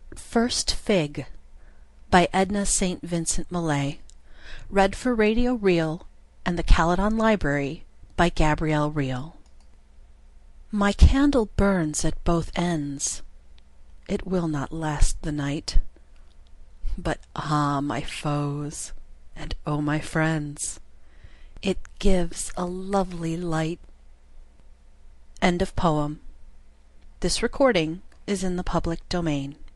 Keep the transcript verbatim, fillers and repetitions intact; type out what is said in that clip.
First Fig by Edna Saint Vincent Millay. Read for Radio Reel and the Caledon Library by Gabrielle Reel. My candle burns at both ends. It will not last the night. But ah, my foes, and oh, my friends, it gives a lovely light. End of poem. This recording is in the public domain.